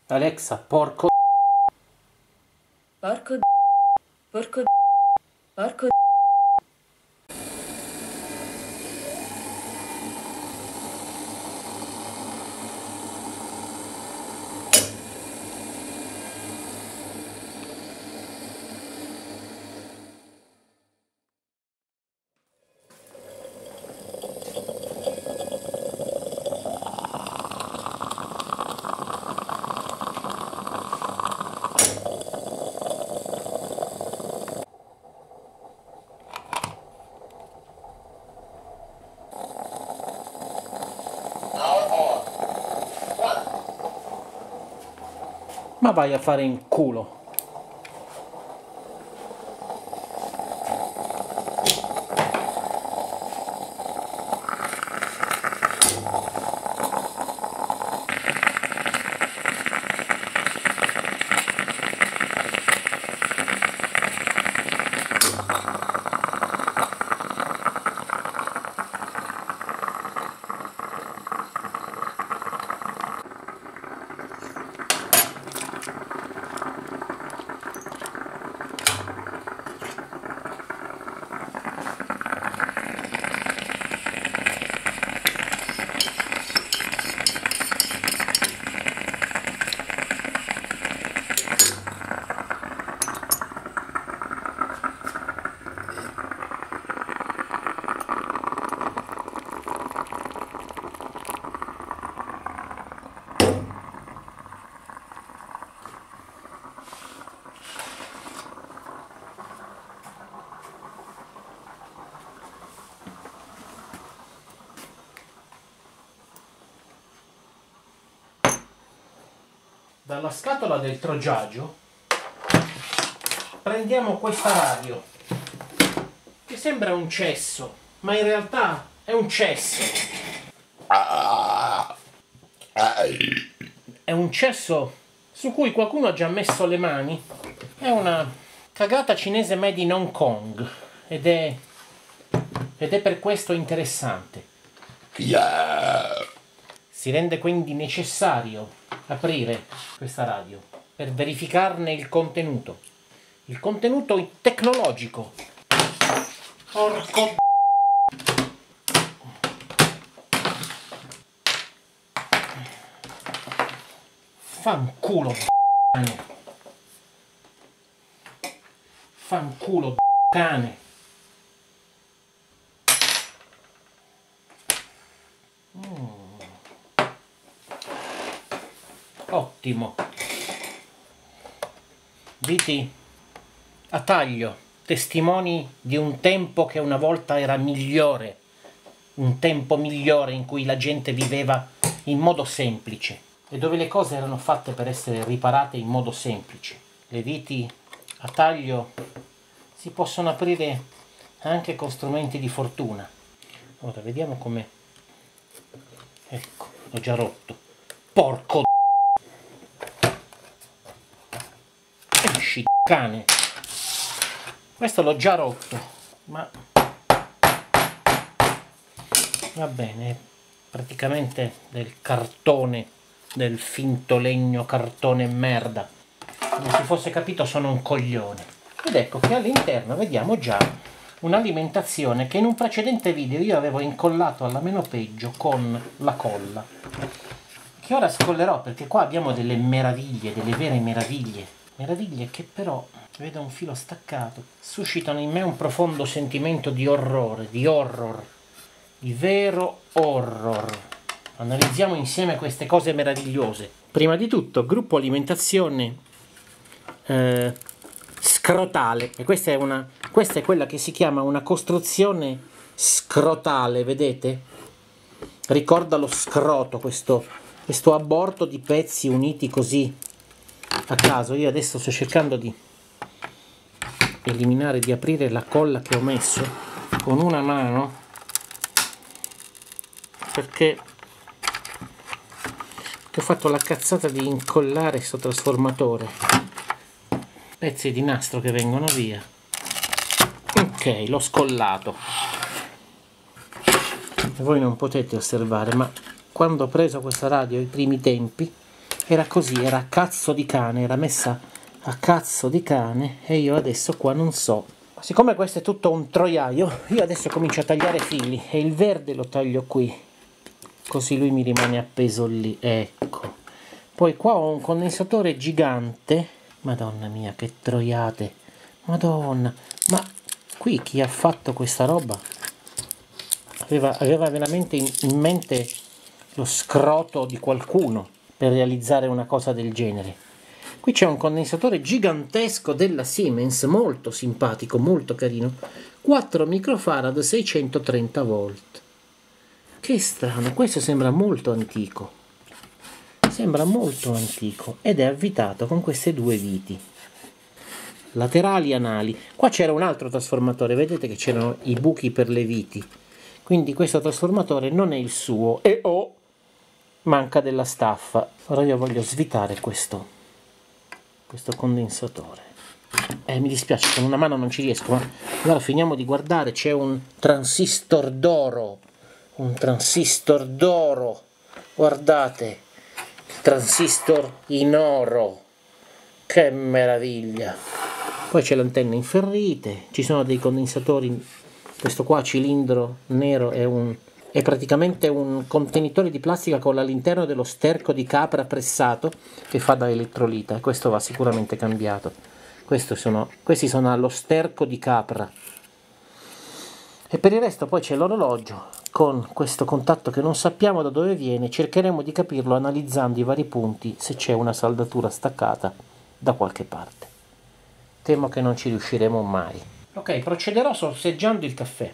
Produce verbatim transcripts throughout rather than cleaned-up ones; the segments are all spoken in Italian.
Alexa, porco Porco Porco Porco Ma vai a fare in culo. Dalla scatola del trogiaggio prendiamo questa radio che sembra un cesso, ma in realtà è un cesso. È un cesso su cui qualcuno ha già messo le mani. È una cagata cinese made in Hong Kong ed è, ed è per questo interessante. Si rende quindi necessario aprire questa radio per verificarne il contenuto. Il contenuto tecnologico. Porco fanculo cane. Fanculo cane. Mm. Ottimo. Viti a taglio, testimoni di un tempo che una volta era migliore, un tempo migliore in cui la gente viveva in modo semplice e dove le cose erano fatte per essere riparate in modo semplice. Le viti a taglio si possono aprire anche con strumenti di fortuna. Ora vediamo come. Ecco, l'ho già rotto. Porco esci cane. Questo l'ho già rotto, ma va bene, praticamente del cartone, del finto legno cartone merda. Non si fosse capito, sono un coglione. Ed ecco che all'interno vediamo già un'alimentazione che in un precedente video io avevo incollato alla meno peggio con la colla, che ora scollerò perché qua abbiamo delle meraviglie, delle vere meraviglie. Meraviglie che però, vedo un filo staccato, suscitano in me un profondo sentimento di orrore, di horror, di vero horror. Analizziamo insieme queste cose meravigliose. Prima di tutto, gruppo alimentazione eh, scrotale. E questa è, una, questa è quella che si chiama una costruzione scrotale, vedete? Ricorda lo scroto, questo, questo aborto di pezzi uniti così a caso. Io adesso sto cercando di eliminare, di aprire la colla che ho messo con una mano perché, perché ho fatto la cazzata di incollare questo trasformatore, pezzi di nastro che vengono via. Ok, l'ho scollato e voi non potete osservare, ma quando ho preso questa radio ai primi tempi era così, era a cazzo di cane, era messa a cazzo di cane e io adesso qua non so. Siccome questo è tutto un troiaio, io adesso comincio a tagliare fili e il verde lo taglio qui, così lui mi rimane appeso lì, ecco. Poi qua ho un condensatore gigante, madonna mia che troiate, madonna, ma qui chi ha fatto questa roba aveva, aveva veramente in, in mente lo scroto di qualcuno per realizzare una cosa del genere. Qui c'è un condensatore gigantesco della Siemens, molto simpatico, molto carino, quattro microfarad, seicentotrenta volt. Che strano, questo sembra molto antico, sembra molto antico ed è avvitato con queste due viti, laterali anali. Qua c'era un altro trasformatore, vedete che c'erano i buchi per le viti, quindi questo trasformatore non è il suo e oh, manca della staffa. Ora io voglio svitare questo questo condensatore. Eh, mi dispiace, con una mano non ci riesco, ma allora finiamo di guardare. C'è un transistor d'oro, un transistor d'oro, guardate, il transistor in oro, che meraviglia. Poi c'è l'antenna inferrite, ci sono dei condensatori, questo qua cilindro nero è un è praticamente un contenitore di plastica con all'interno dello sterco di capra pressato che fa da elettrolita, e questo va sicuramente cambiato. Questo sono, questi sono allo sterco di capra. E per il resto poi c'è l'orologio con questo contatto che non sappiamo da dove viene, cercheremo di capirlo analizzando i vari punti se c'è una saldatura staccata da qualche parte. Temo che non ci riusciremo mai. Ok, procederò sorseggiando il caffè.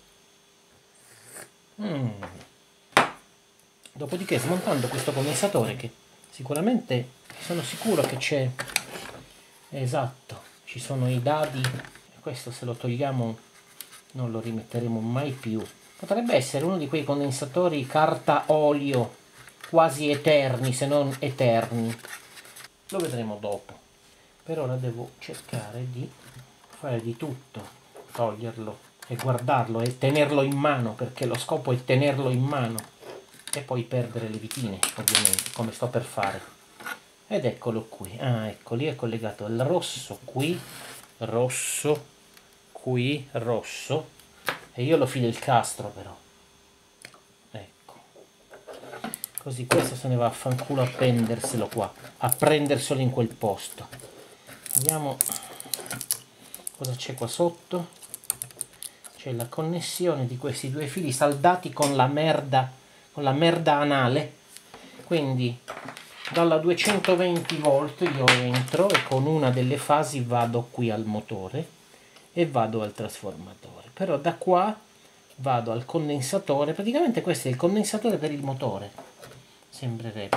Mm. Dopodiché smontando questo condensatore, che sicuramente sono sicuro che c'è, esatto, ci sono i dadi, questo se lo togliamo non lo rimetteremo mai più. Potrebbe essere uno di quei condensatori carta olio quasi eterni, se non eterni, lo vedremo dopo. Per ora devo cercare di fare di tutto, toglierlo e guardarlo e tenerlo in mano, perché lo scopo è tenerlo in mano e poi perdere le vitine, ovviamente, come sto per fare. Ed eccolo qui. Ah, ecco, lì è collegato il rosso qui, rosso qui, rosso, e io lo filo il castro però. Ecco. Così questo se ne va a fanculo a prenderselo qua, a prenderselo in quel posto. Vediamo cosa c'è qua sotto. C'è la connessione di questi due fili saldati con la merda, con la merda anale. Quindi dalla duecentoventi volt io entro e con una delle fasi vado qui al motore e vado al trasformatore. Però da qua vado al condensatore. Praticamente questo è il condensatore per il motore, sembrerebbe.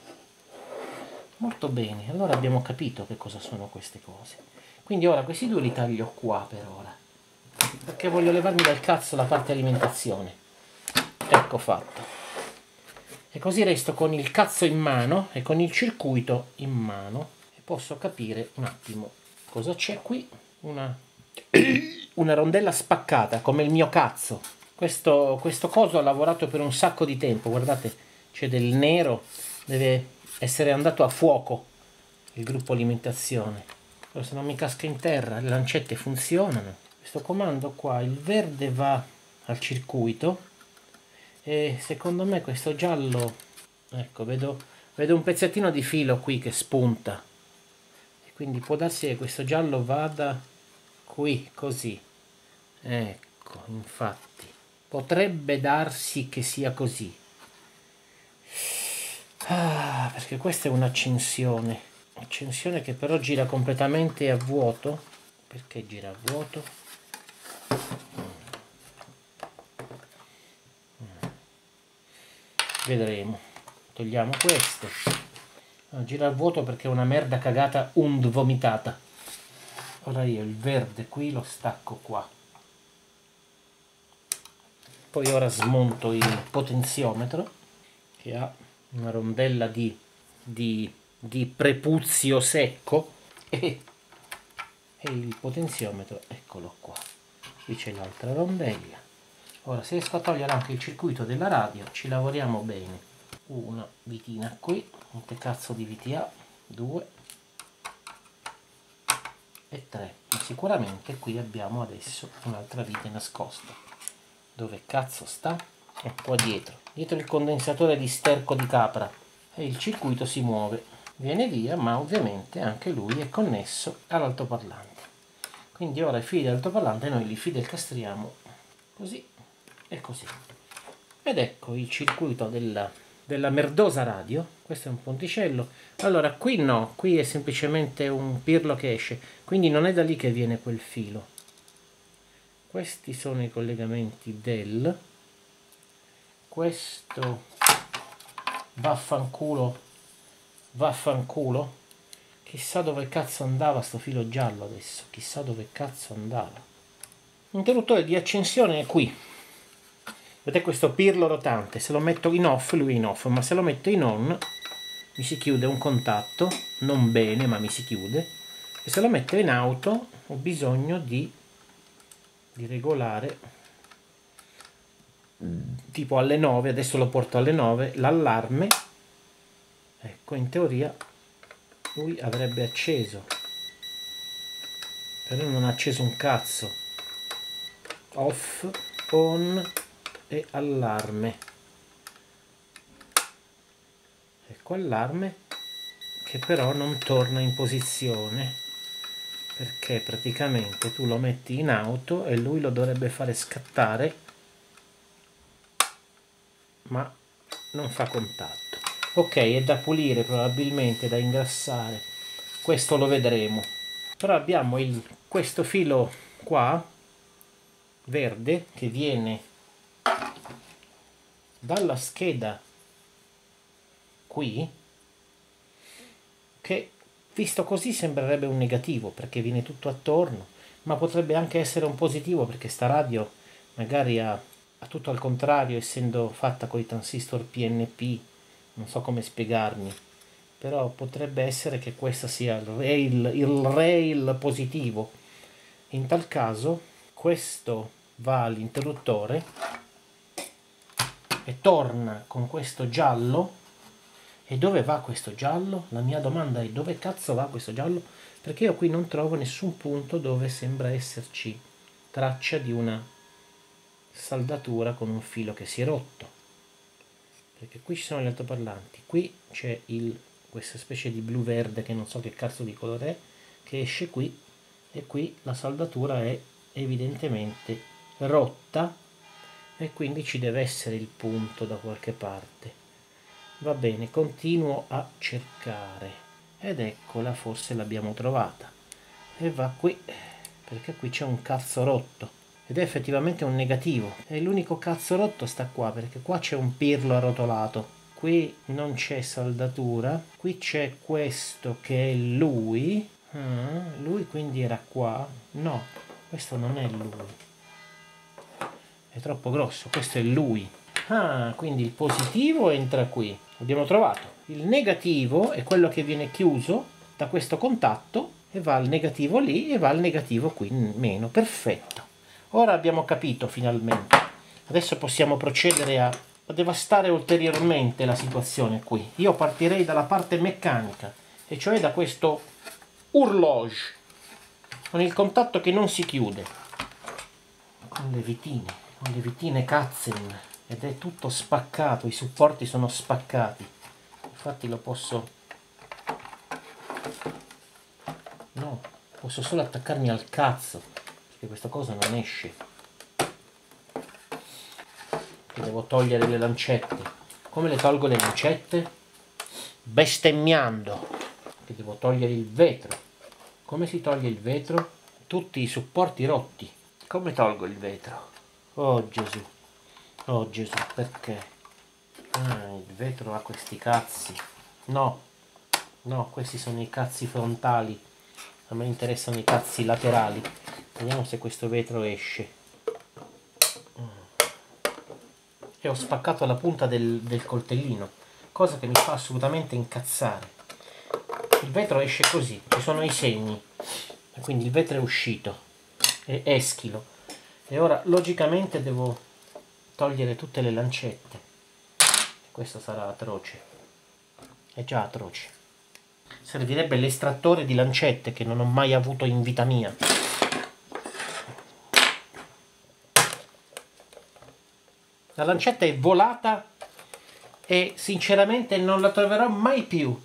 Molto bene, allora abbiamo capito che cosa sono queste cose. Quindi ora questi due li taglio qua per ora, perché voglio levarmi dal cazzo la parte alimentazione. Ecco fatto. E così resto con il cazzo in mano e con il circuito in mano e posso capire un attimo cosa c'è qui. Una, una rondella spaccata come il mio cazzo. Questo, questo coso ha lavorato per un sacco di tempo. Guardate, c'è del nero, deve essere andato a fuoco il gruppo alimentazione. Però se non mi casca in terra, le lancette funzionano. Questo comando qua, il verde va al circuito e secondo me questo giallo, ecco, vedo, vedo un pezzettino di filo qui che spunta e quindi può darsi che questo giallo vada qui, così. Ecco, infatti, potrebbe darsi che sia così. Ah, perché questa è un'accensione, accensione che però gira completamente a vuoto. Perché gira a vuoto? Vedremo. Togliamo questo. No, gira a vuoto perché è una merda cagata und vomitata. Ora io il verde qui lo stacco qua. Poi ora smonto il potenziometro che ha una rondella di, di, di prepuzio secco e, e il potenziometro eccolo qua. Qui c'è l'altra rondella. Ora se riesco a togliere anche il circuito della radio ci lavoriamo bene. una vitina qui, quante cazzo di viti ha? Due e tre, ma sicuramente qui abbiamo adesso un'altra vite nascosta. Dove cazzo sta? Eh, qua dietro, dietro il condensatore di sterco di capra, e il circuito si muove, viene via, ma ovviamente anche lui è connesso all'altoparlante. Quindi ora i fili dell'altoparlante noi li fidelcastriamo così e così. Ed ecco il circuito della, della merdosa radio. Questo è un ponticello. Allora qui no, qui è semplicemente un pirlo che esce, quindi non è da lì che viene quel filo. Questi sono i collegamenti del... Questo vaffanculo, vaffanculo. Chissà dove cazzo andava sto filo giallo adesso, chissà dove cazzo andava. L'interruttore di accensione è qui. Vedete questo pirlo rotante, se lo metto in off, lui è in off, ma se lo metto in on mi si chiude un contatto, non bene ma mi si chiude, e se lo metto in auto ho bisogno di, di regolare, tipo alle nove, adesso lo porto alle nove, l'allarme, ecco, in teoria lui avrebbe acceso, però non ha acceso un cazzo. Off, on e allarme. Ecco allarme che però non torna in posizione, perché praticamente tu lo metti in auto e lui lo dovrebbe fare scattare, ma non fa contatto. Ok, è da pulire, probabilmente da ingrassare, questo lo vedremo. Però abbiamo il, questo filo qua verde che viene dalla scheda qui, che visto così sembrerebbe un negativo perché viene tutto attorno, ma potrebbe anche essere un positivo perché sta radio magari ha, ha tutto al contrario, essendo fatta con i transistor P N P, non so come spiegarmi, però potrebbe essere che questo sia il rail, il rail positivo. In tal caso questo va all'interruttore e torna con questo giallo. E dove va questo giallo? La mia domanda è: dove cazzo va questo giallo? Perché io qui non trovo nessun punto dove sembra esserci traccia di una saldatura con un filo che si è rotto, perché qui ci sono gli altoparlanti, qui c'è il questa specie di blu verde che non so che cazzo di colore è, che esce qui, e qui la saldatura è evidentemente rotta e quindi ci deve essere il punto da qualche parte. Va bene, continuo a cercare ed eccola, forse l'abbiamo trovata, e va qui, perché qui c'è un cazzo rotto ed è effettivamente un negativo, e l'unico cazzo rotto sta qua, perché qua c'è un pirlo arrotolato, qui non c'è saldatura, qui c'è questo che è lui, ah, lui quindi era qua, no, questo non è lui, è troppo grosso, questo è lui. Ah, quindi il positivo entra qui, abbiamo trovato. Il negativo è quello che viene chiuso da questo contatto e va al negativo lì e va al negativo qui, meno, perfetto. Ora abbiamo capito finalmente. Adesso possiamo procedere a, a devastare ulteriormente la situazione qui. Io partirei dalla parte meccanica, e cioè da questo horloge, con il contatto che non si chiude, con le vitine, con le vitine Katzen. Ed è tutto spaccato, i supporti sono spaccati, infatti lo posso, no, posso solo attaccarmi al cazzo, perché questa cosa non esce, che devo togliere le lancette. Come le tolgo le lancette? Bestemmiando, che devo togliere il vetro. Come si toglie il vetro? Tutti i supporti rotti. Come tolgo il vetro? Oh Gesù. Oh Gesù, perché? Ah, il vetro ha questi cazzi. No, no, questi sono i cazzi frontali. A me interessano i cazzi laterali. Vediamo se questo vetro esce. E ho spaccato la punta del, del coltellino, cosa che mi fa assolutamente incazzare. Il vetro esce così, ci sono i segni. E quindi il vetro è uscito. È eschilo. E ora logicamente devo togliere tutte le lancette, questo sarà atroce, è già atroce. Servirebbe l'estrattore di lancette che non ho mai avuto in vita mia. La lancetta è volata e sinceramente non la troverò mai più.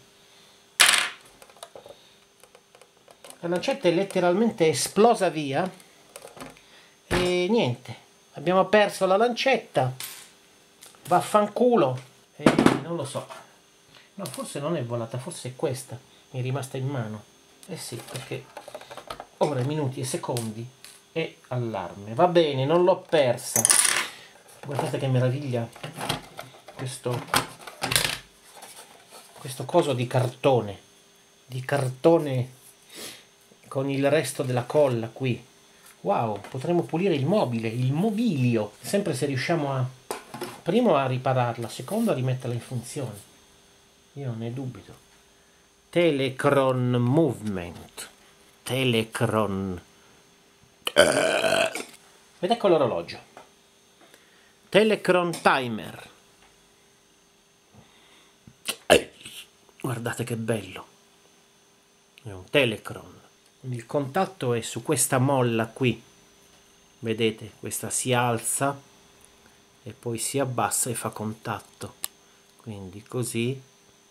La lancetta è letteralmente esplosa via e niente, abbiamo perso la lancetta, vaffanculo, e non lo so, no, forse non è volata, forse è questa, mi è rimasta in mano, eh sì, perché ore, minuti e secondi e allarme. Va bene, non l'ho persa. Guardate che meraviglia questo questo coso di cartone di cartone con il resto della colla qui. Wow, potremmo pulire il mobile, il mobilio, sempre se riusciamo a primo a ripararla, secondo a rimetterla in funzione. Io non ne dubito. Telecron Movement, Telecron, ed ecco l'orologio, Telecron Timer. Guardate che bello, è un Telecron. Il contatto è su questa molla qui, vedete, questa si alza e poi si abbassa e fa contatto, quindi così,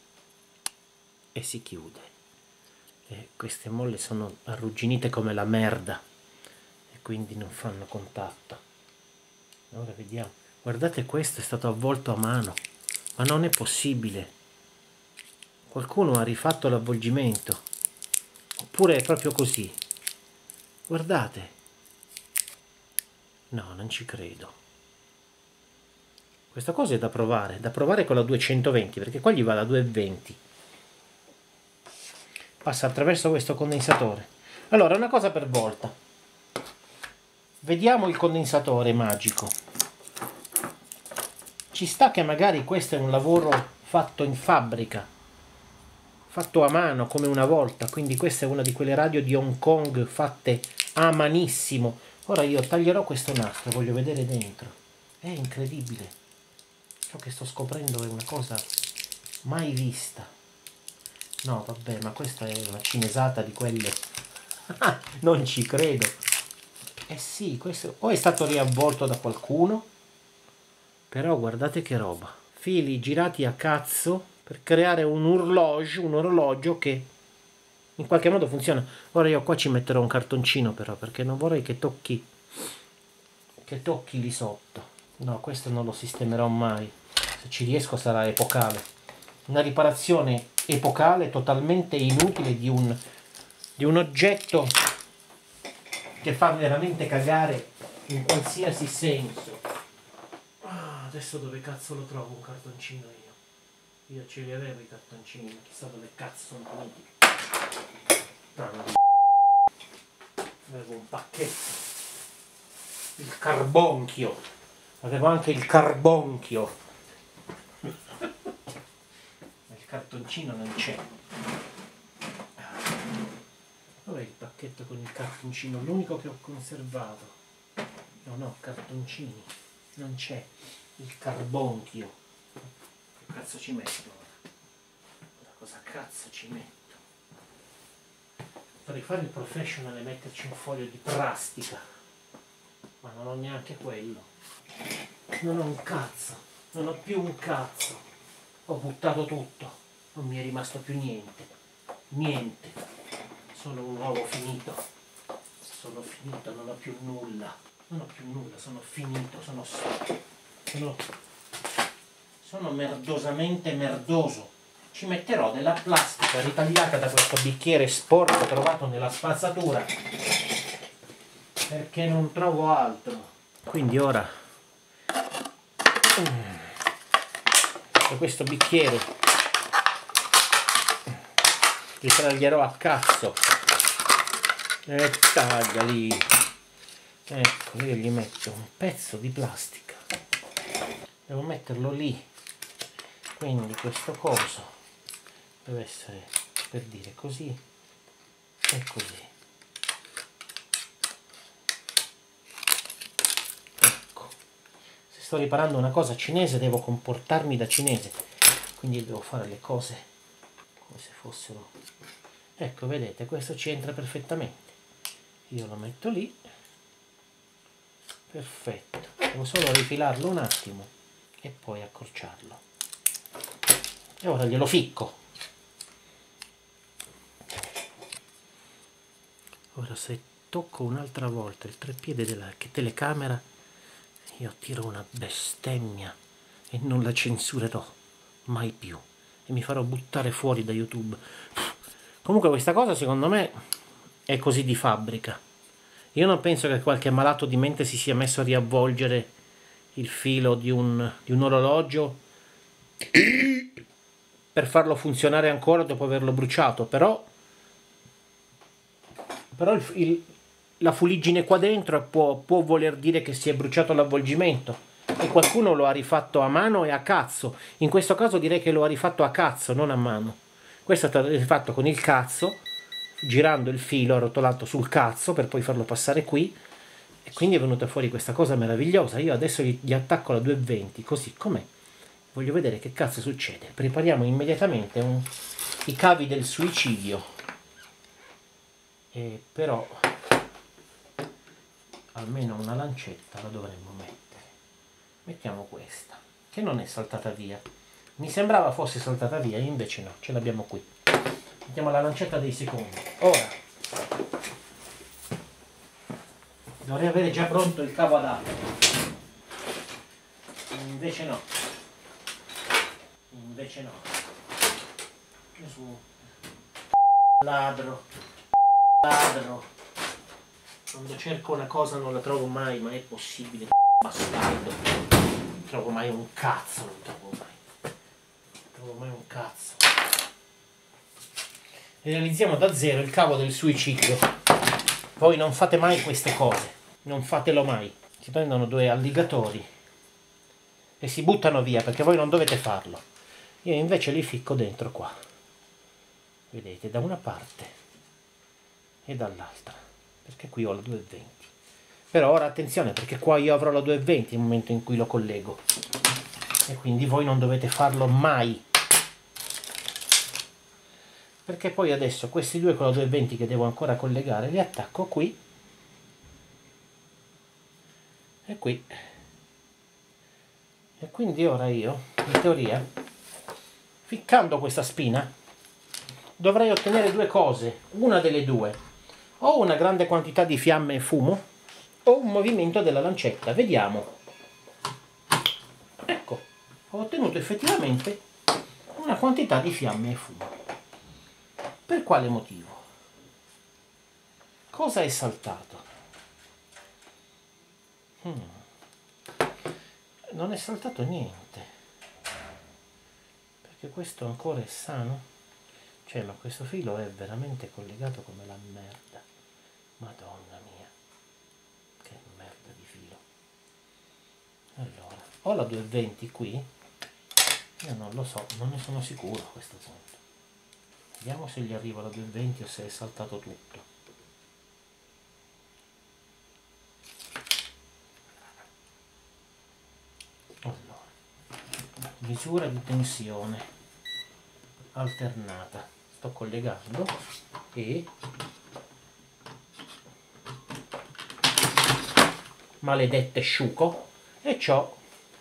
e si chiude. E queste molle sono arrugginite come la merda e quindi non fanno contatto. Ora vediamo, guardate, questo è stato avvolto a mano, ma non è possibile. Qualcuno ha rifatto l'avvolgimento, oppure è proprio così. Guardate, no, non ci credo. Questa cosa è da provare, da provare con la duecentoventi, perché qua gli va la duecentoventi. Passa attraverso questo condensatore. Allora, una cosa per volta. Vediamo il condensatore magico. Ci sta che magari questo è un lavoro fatto in fabbrica, fatto a mano come una volta, quindi questa è una di quelle radio di Hong Kong fatte a manissimo. Ora io taglierò questo nastro, voglio vedere dentro. È incredibile. Ciò che sto scoprendo è una cosa mai vista. No, vabbè, ma questa è una cinesata di quelle. Non ci credo. Eh sì, questo o è stato riavvolto da qualcuno, però guardate che roba. Fili girati a cazzo per creare un orologio, un orologio che in qualche modo funziona. Ora io qua ci metterò un cartoncino però, perché non vorrei che tocchi che tocchi lì sotto. No, questo non lo sistemerò mai. Se ci riesco sarà epocale. Una riparazione epocale totalmente inutile di un, di un oggetto che fa veramente cagare in qualsiasi senso. Ah, adesso dove cazzo lo trovo un cartoncino io? Io ce li avevo i cartoncini, ma chissà dove cazzo sono venuti. No, no. Avevo un pacchetto. Il carbonchio. Avevo anche il carbonchio. Ma il cartoncino non c'è. Dov'è il pacchetto con il cartoncino? L'unico che ho conservato. No, no, cartoncini. Non c'è. Il carbonchio. Che cazzo ci metto ora? Ora cosa cazzo ci metto? Potrei fare il professional e metterci un foglio di plastica. Ma non ho neanche quello. Non ho un cazzo. Non ho più un cazzo. Ho buttato tutto. Non mi è rimasto più niente. Niente. Sono un uomo finito. Sono finito, non ho più nulla. Non ho più nulla, sono finito, sono sono, sono merdosamente merdoso. Ci metterò della plastica ritagliata da questo bicchiere sporco trovato nella spazzatura, perché non trovo altro. Quindi ora da questo bicchiere li taglierò a cazzo e taglia lì. Ecco, io gli metto un pezzo di plastica, devo metterlo lì, quindi questo coso deve essere, per dire, così e così. Ecco, se sto riparando una cosa cinese, devo comportarmi da cinese, quindi devo fare le cose come se fossero... Ecco, vedete, questo ci entra perfettamente. Io lo metto lì. Perfetto. Devo solo rifilarlo un attimo e poi accorciarlo. E ora glielo ficco. Ora se tocco un'altra volta il treppiede della telecamera, io tiro una bestemmia e non la censurerò mai più e mi farò buttare fuori da YouTube. Comunque questa cosa secondo me è così di fabbrica. Io non penso che qualche malato di mente si sia messo a riavvolgere il filo di un, di un orologio per farlo funzionare ancora dopo averlo bruciato, però, però il, il, la fuliggine qua dentro può, può voler dire che si è bruciato l'avvolgimento e qualcuno lo ha rifatto a mano e a cazzo. In questo caso direi che lo ha rifatto a cazzo, non a mano. Questo è stato rifatto con il cazzo, girando il filo arrotolato sul cazzo per poi farlo passare qui, e quindi è venuta fuori questa cosa meravigliosa. Io adesso gli, gli attacco la duecentoventi così com'è, voglio vedere che cazzo succede. Prepariamo immediatamente un, i cavi del suicidio, e però almeno una lancetta la dovremmo mettere. Mettiamo questa che non è saltata via, mi sembrava fosse saltata via, invece no, ce l'abbiamo qui. Mettiamo la lancetta dei secondi. Ora dovrei avere già pronto il cavo adatto, invece no, invece no. Gesù, ladro, ladro. Quando cerco una cosa non la trovo mai, ma è possibile, bastardo. Non trovo mai un cazzo, non trovo mai. Non trovo mai un cazzo. Realizziamo da zero il cavo del suicidio. Voi non fate mai queste cose, non fatelo mai. Si prendono due alligatori e si buttano via perché voi non dovete farlo. Io invece li ficco dentro qua, vedete, da una parte e dall'altra, perché qui ho la duecentoventi. Però ora attenzione, perché qua io avrò la duecentoventi nel momento in cui lo collego e quindi voi non dovete farlo mai, perché poi adesso questi due con la duecentoventi che devo ancora collegare li attacco qui e qui, e quindi ora io in teoria, ficcando questa spina, dovrei ottenere due cose, una delle due: o una grande quantità di fiamme e fumo o un movimento della lancetta. Vediamo. Ecco, ho ottenuto effettivamente una quantità di fiamme e fumo. Per quale motivo? Cosa è saltato? Hmm. Non è saltato niente, perché questo ancora è sano. Cioè, ma questo filo è veramente collegato come la merda. Madonna mia, che merda di filo. Allora, ho la duecentoventi qui, io non lo so, non ne sono sicuro a questo punto. Vediamo se gli arriva la duecentoventi o se è saltato tutto. Allora, misura di tensione alternata. Sto collegando e maledette sciuco e c'ho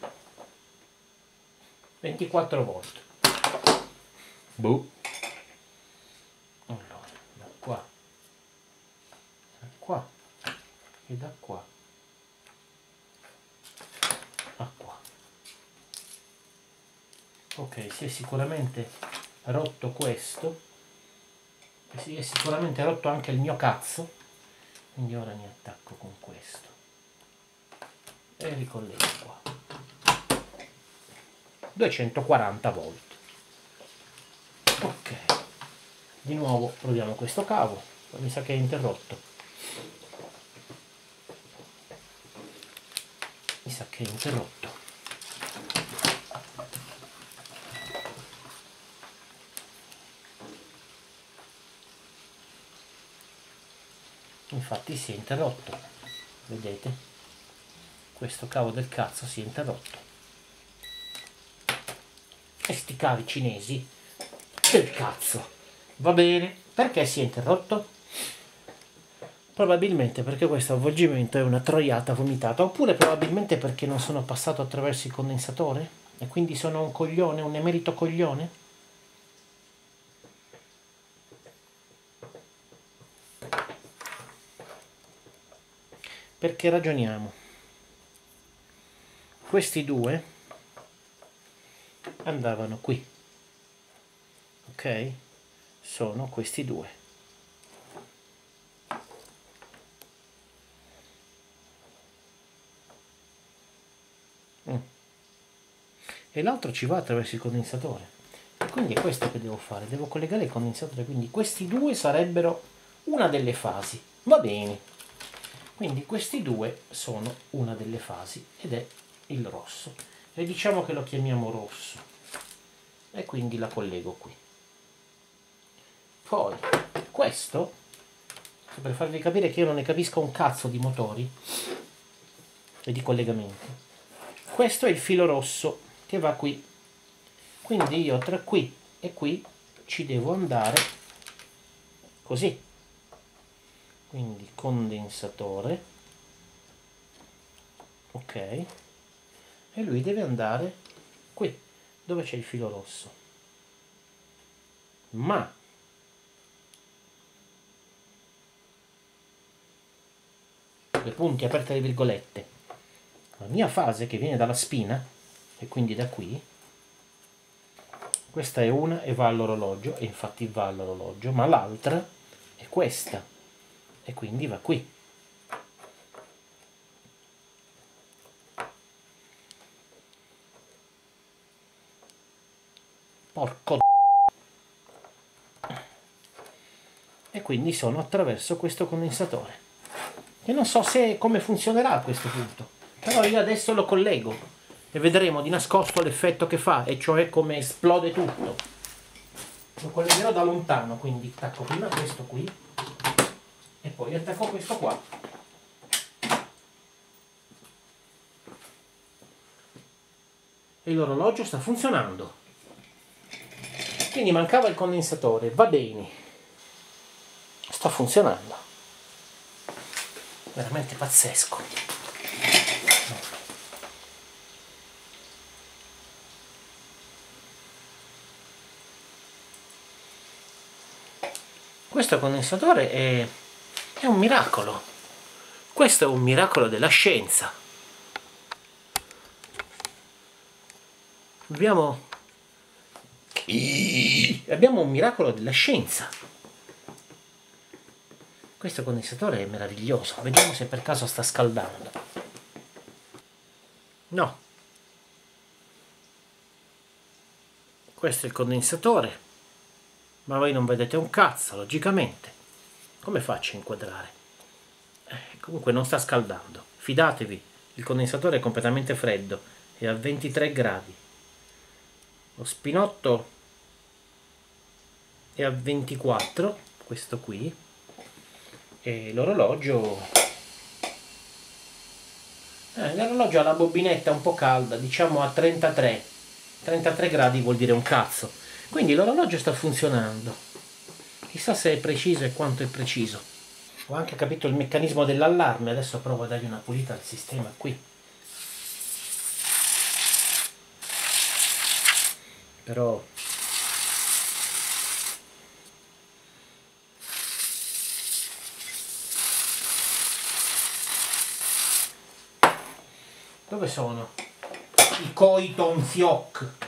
ventiquattro volt. Boh. Allora, da qua da qua e da qua a qua. Ok, si è sicuramente rotto questo e si è sicuramente rotto anche il mio cazzo, quindi ora mi attacco con questo e ricollego qua. duecentoquaranta volt. Ok, di nuovo proviamo questo cavo, mi sa che è interrotto, mi sa che è interrotto. Infatti si è interrotto, vedete? questo cavo del cazzo si è interrotto. E sti cavi cinesi del cazzo. Va bene, perché si è interrotto? Probabilmente perché questo avvolgimento è una troiata vomitata, oppure probabilmente perché non sono passato attraverso il condensatore e quindi sono un coglione, un emerito coglione. Perché ragioniamo. Questi due andavano qui, ok? Sono questi due. Mm. E l'altro ci va attraverso il condensatore. E quindi è questo che devo fare, devo collegare il condensatore, quindi questi due sarebbero una delle fasi. Va bene. Quindi questi due sono una delle fasi ed è il rosso. E diciamo che lo chiamiamo rosso. E quindi la collego qui. Poi questo, per farvi capire che io non ne capisco un cazzo di motori e di collegamenti, questo è il filo rosso che va qui, quindi io tra qui e qui ci devo andare così, quindi condensatore, ok, e lui deve andare qui dove c'è il filo rosso, ma le punti aperte le virgolette, la mia fase che viene dalla spina e quindi da qui, questa è una e va all'orologio, e infatti va all'orologio, ma l'altra è questa e quindi va qui. Porco d***o. E quindi sono attraverso questo condensatore. E non so se come funzionerà a questo punto, però io adesso lo collego e vedremo di nascosto l'effetto che fa, e cioè come esplode tutto. Lo collegherò da lontano, quindi attacco prima questo qui e poi attacco questo qua. E l'orologio sta funzionando. Quindi mancava il condensatore, va bene. Sta funzionando. Veramente pazzesco. Questo condensatore è, è un miracolo. Questo è un miracolo della scienza. Abbiamo, abbiamo un miracolo della scienza. Questo condensatore è meraviglioso. Vediamo se per caso sta scaldando. No. Questo è il condensatore. Ma voi non vedete un cazzo, logicamente. Come faccio a inquadrare? Eh, comunque non sta scaldando. Fidatevi, il condensatore è completamente freddo. È a ventitré gradi. Lo spinotto è a ventiquattro, questo qui. E l'orologio eh, l'orologio ha la bobinetta un po' calda, diciamo a trentatré trentatré gradi, vuol dire un cazzo, quindi l'orologio sta funzionando. Chissà se è preciso e quanto è preciso. Ho anche capito il meccanismo dell'allarme, adesso provo a dargli una pulita al sistema qui, però dove sono i Koiton Fioc?